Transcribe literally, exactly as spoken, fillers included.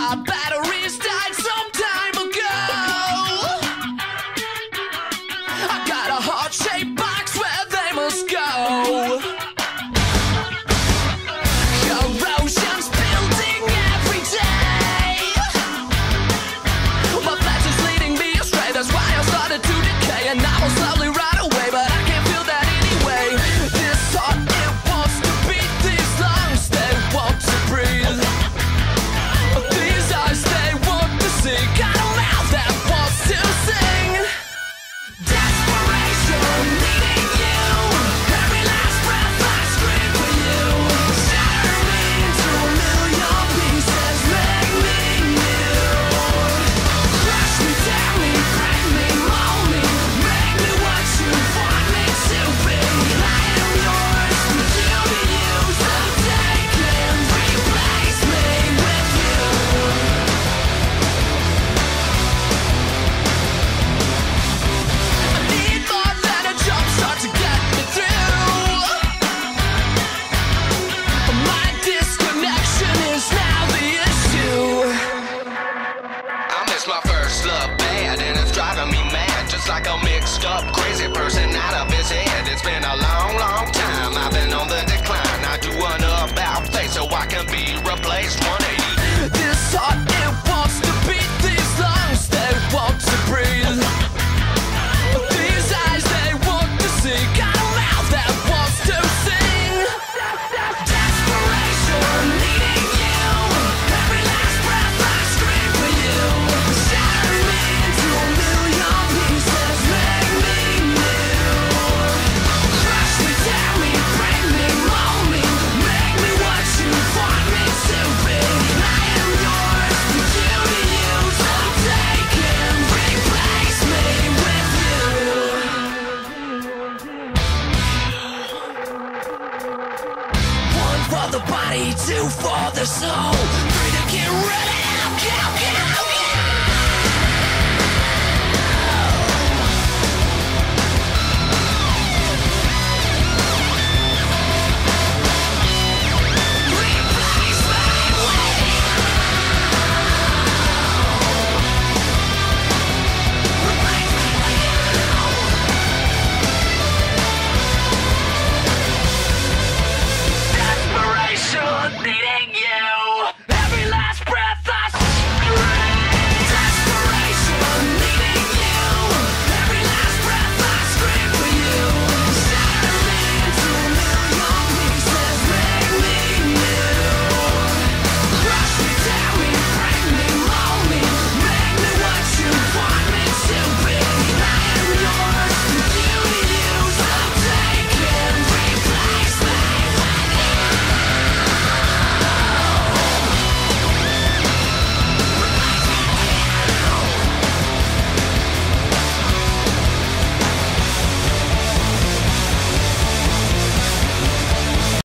My batteries died some time ago. I got a heart-shaped box where they must go. Corrosion's building every day. My flesh is leading me astray. That's why I started to decay, and I will slowly rot away, but I can't feel that anyway. This heart, it wants to beat. These lungs, they want to breathe. These eyes, they want to see. Got a mouth that wants to sing. Desperation, needing you. Every last breath I scream for you. Shatter me into a million pieces. Make me new. Crush me, tear me, break me, mold me. Make me what you want me to be. I am yours, but you be you. So take and replace me with you. I need more than a jump start to get me through. My disconnection is now the issue. I miss my first love bad, and it's driving me mad. Just like a mixed up crazy person out of his head. It's been a long, long time. I've been on the decline. I do an about face so I can be replaced one eighty. This heart, it wants to beat. These lungs, they want to breathe. These eyes, they want to see. Got a mouth that wants to sing. Desperation, needing you. Every last breath I scream for you. Shatter me into a million pieces. Make me new. Crush me, tear me, break me, mold me. Make me what you want me to be. I am yours, but you be you. So take and replace me with you. One for the body, two for the soul.